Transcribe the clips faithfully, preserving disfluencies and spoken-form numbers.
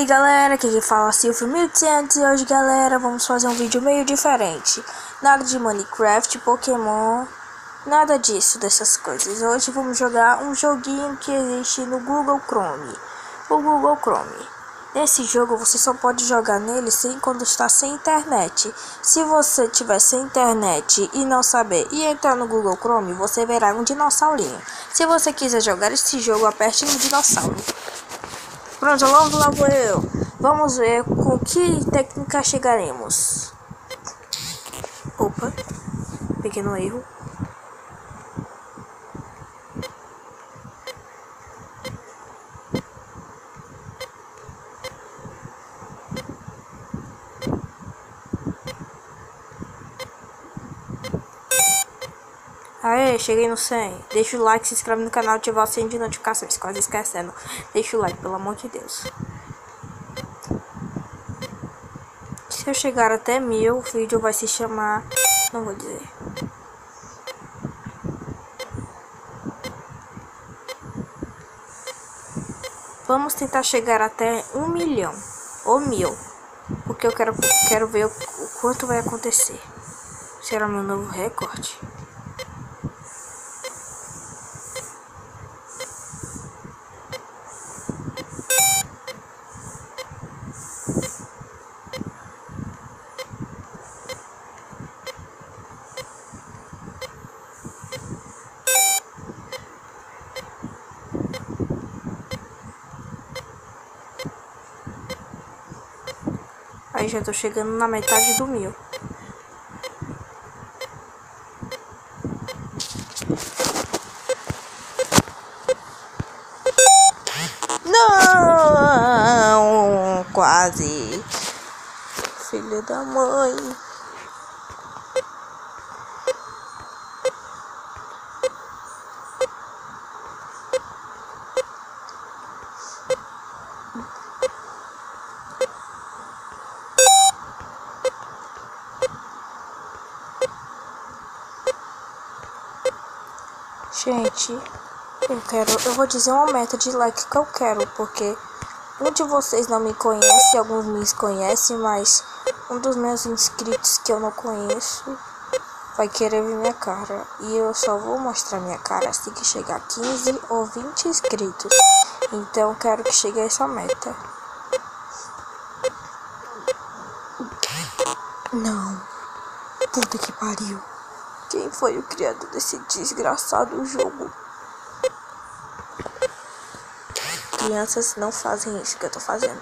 aí galera, aqui quem fala é Silvio mil e oitocentos e hoje galera vamos fazer um vídeo meio diferente. Nada de Minecraft, Pokémon, nada disso, dessas coisas. Hoje vamos jogar um joguinho que existe no Google Chrome. O Google Chrome. Nesse jogo você só pode jogar nele sem, quando está sem internet. Se você tiver sem internet e não saber e entrar no Google Chrome, você verá um dinossaurinho. Se você quiser jogar esse jogo, aperte no dinossauro. Pronto, vamos lá vou eu. Vamos ver com que técnica chegaremos. Opa, pequeno erro. Aê, cheguei no cem. Deixa o like, se inscreve no canal, ativa o sininho de notificações, quase esquecendo. Deixa o like, pelo amor de Deus. Se eu chegar até mil, o vídeo vai se chamar... Não vou dizer. Vamos tentar chegar até um milhão. Ou mil. Porque eu quero, quero ver o, o quanto vai acontecer. Será meu novo recorde? Aí já tô chegando na metade do mil. Não! Quase. Filho da mãe. Gente, eu quero, eu vou dizer uma meta de like que eu quero, porque um de vocês não me conhece, alguns me conhecem, mas um dos meus inscritos que eu não conheço vai querer ver minha cara. E eu só vou mostrar minha cara assim que chegar a quinze ou vinte inscritos. Então eu quero que chegue a essa meta. Não. Puta que pariu. Quem foi o criador desse desgraçado jogo? Crianças não fazem isso que eu tô fazendo.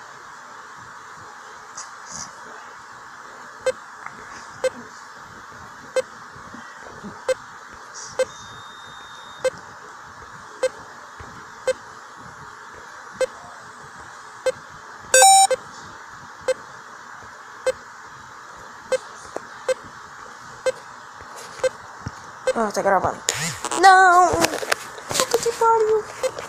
Ah, tá gravando. Não! Puta que pariu!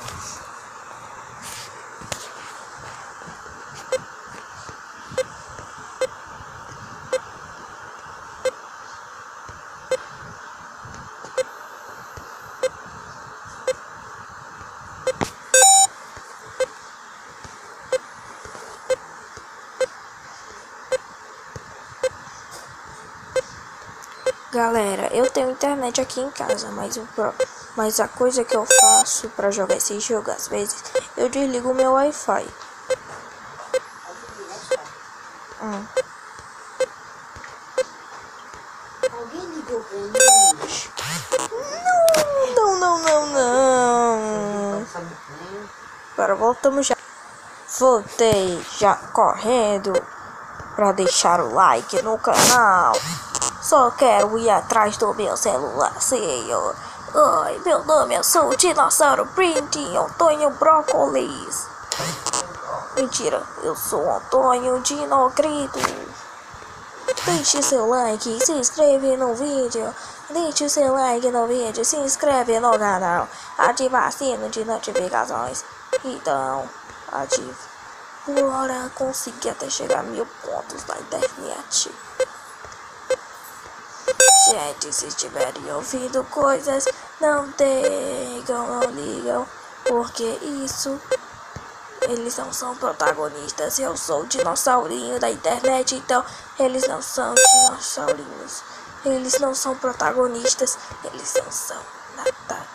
Galera, eu tenho internet aqui em casa, mas, o pro... mas a coisa que eu faço pra jogar esse jogo, às vezes, eu desligo o meu Wi-Fi. Hum. Alguém ligou pra mim? Não, não, não, não. Agora voltamos já. Voltei já correndo pra deixar o like no canal. Só quero ir atrás do meu celular, senhor. Oi, meu nome é sou o Dinossauro Print Antônio Brócolis. Mentira, eu sou Antônio Dinogrito. Deixe seu like, se inscreve no vídeo. Deixe seu like no vídeo, se inscreve no canal. Ativa o sino de notificações. Então, ative. Bora conseguir até chegar a mil pontos na internet. Gente, se estiverem ouvindo coisas, não digam, não ligam, porque isso eles não são protagonistas. Eu sou o dinossaurinho da internet, então eles não são dinossaurinhos. Eles não são protagonistas, eles não são nada.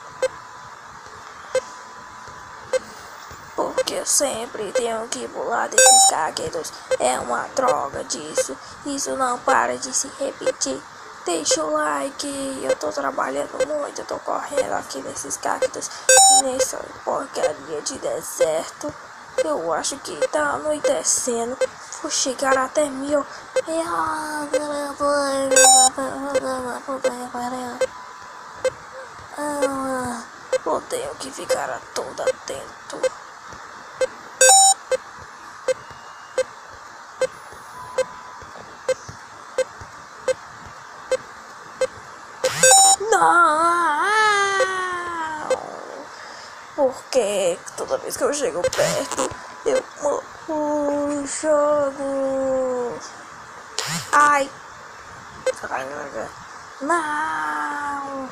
Porque eu sempre tenho que pular desses caquetos. É uma droga disso. Isso não para de se repetir. Deixa o like. Eu tô trabalhando muito. Eu tô correndo aqui nesses cactos. Nessa porcaria de deserto. Eu acho que tá anoitecendo. Vou chegar até mil. Ah, eu tenho que ficar todo atento. Não! Porque toda vez que eu chego perto, eu morro no jogo. Ai! Não!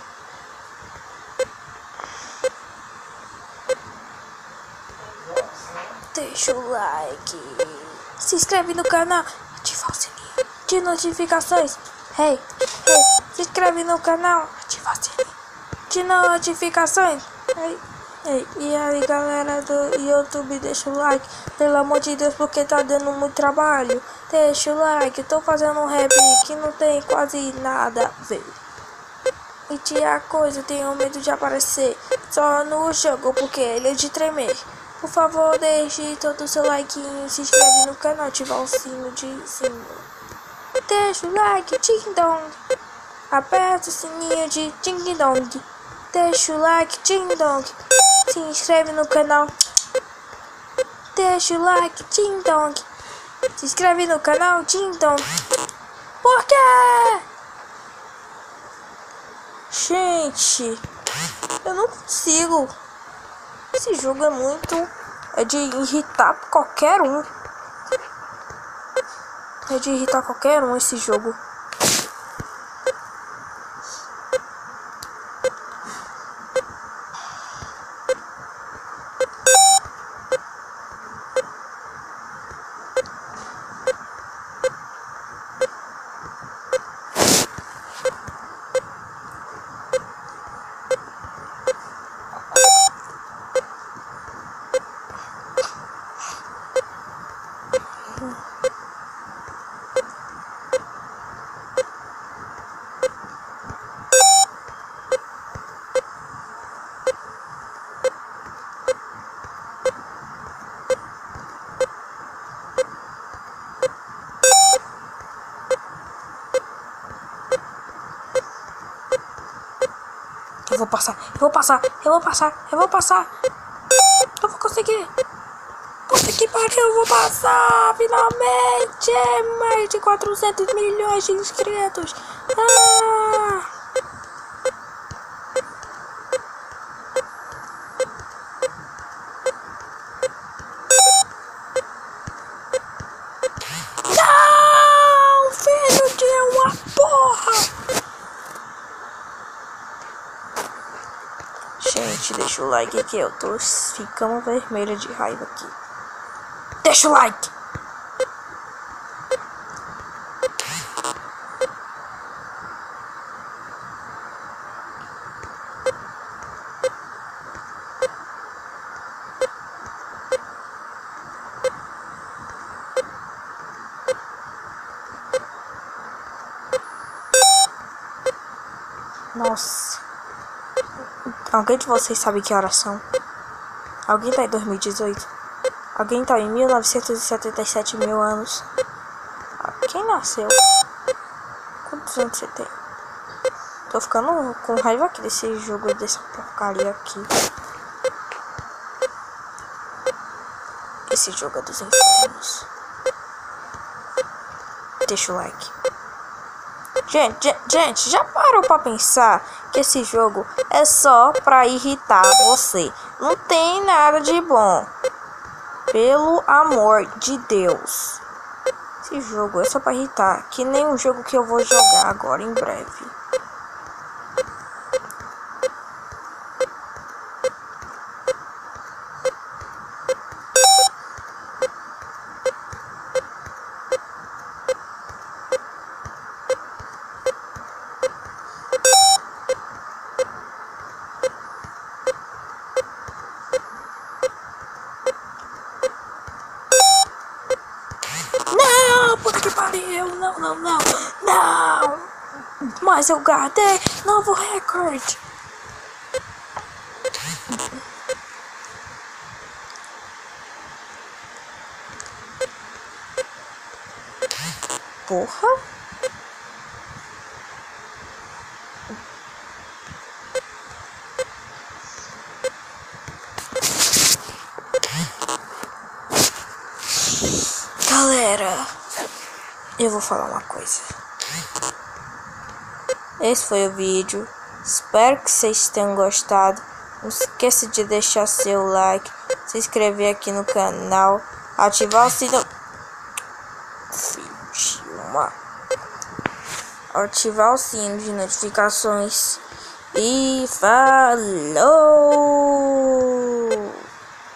Deixa o like, se inscreve no canal, ativa o sininho de notificações. Hey, hey, se inscreve no canal, ativa o sininho de notificações. Hey, hey. E aí galera do YouTube, deixa o like, pelo amor de Deus, porque tá dando muito trabalho. Deixa o like, tô fazendo um rap que não tem quase nada a ver. E tinha coisa, tenho medo de aparecer só no jogo, porque ele é de tremer. Por favor, deixe todo o seu like, se inscreve no canal, ativa o sino de cima. Deixa o like, ding dong. Aperta o sininho de ding dong. Deixa o like, ding dong. Se inscreve no canal. Deixa o like, ding dong. Se inscreve no canal, ding dong. Por quê? Gente, eu não consigo. Esse jogo é muito... É de irritar qualquer um. É de irritar qualquer um esse jogo. Eu vou passar, eu vou passar, eu vou passar, eu vou passar. Eu vou conseguir. Puta que pariu, eu vou passar, finalmente. Mais de quatrocentos milhões de inscritos. Ah! Não, filho de uma porra. Gente, deixa o like aqui, eu tô ficando vermelha de raiva aqui. Deixa o like! Nossa. Alguém de vocês sabe que horas são? Alguém tá em dois mil e dezoito? Alguém tá em mil novecentos e setenta e sete mil anos? Quem nasceu? Quantos anos você tem? Tô ficando com raiva aqui desse jogo, dessa porcaria aqui. Esse jogo é dos infernos. Deixa o like. Gente, gente, já parou pra pensar que esse jogo é só pra irritar você? Não tem nada de bom. Pelo amor de Deus. Esse jogo é só pra irritar. Que nem um jogo que eu vou jogar agora em breve. não, não, não, não! Mas eu guardei novo recorde! Porra! Galera, eu vou falar uma coisa. Esse foi o vídeo. Espero que vocês tenham gostado. Não esqueça de deixar seu like, se inscrever aqui no canal, ativar o sininho. Uma. Ativar o sino de notificações. E falou!